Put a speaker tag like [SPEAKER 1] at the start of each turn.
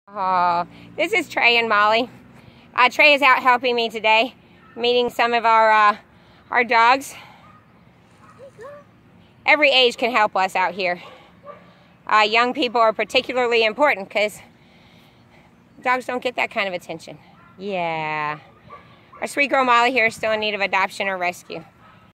[SPEAKER 1] Oh, this is Trey and Molly. Trey is out helping me today, meeting some of our dogs. Every age can help us out here. Young people are particularly important because dogs don't get that kind of attention. Yeah. Our sweet girl Molly here is still in need of adoption or rescue.